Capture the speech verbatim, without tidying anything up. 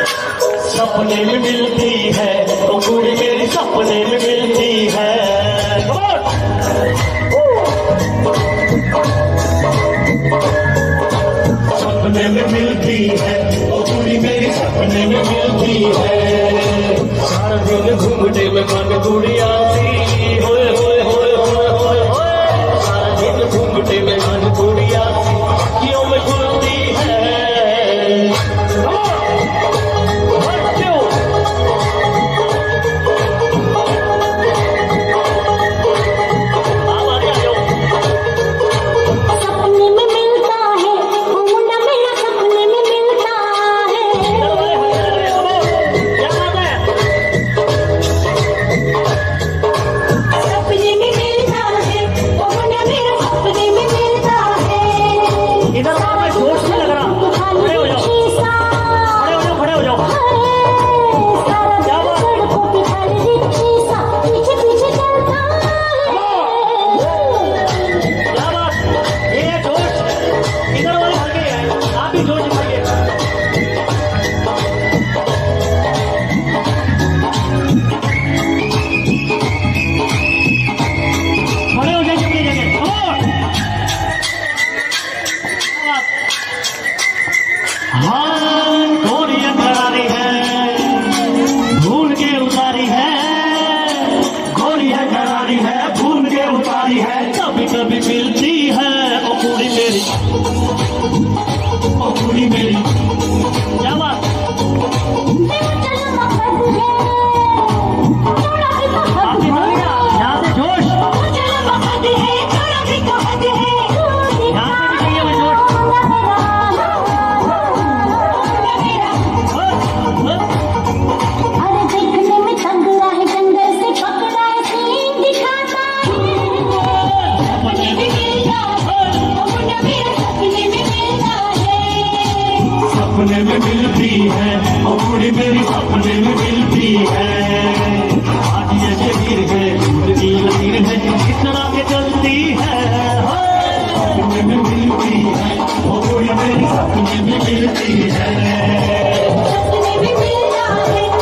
सपने में मिलती है तो कुड़ी मेरी सपने में मिलती है। सपने में मिलती है तो कुड़ी मेरी सपने में मिलती है। सारा दिन घूमने में मन गुड़िया सी होए होए होए होए होए होए। सारा दिन घूमने में मन गुड़िया सी क्यों में घूमती है। कभी मिलती है ओ कुड़ी मेरी, ओ कुड़ी मेरी। क्या बात यहाँ से जोश, सपने में मिलती है और कुड़ी मेरी सपने में मिलती है। आज ये शरीर है दूर की लकीर है किस तरह के चलती है। सपने में मिलती है और कुड़ी मेरी सपने में मिलती है।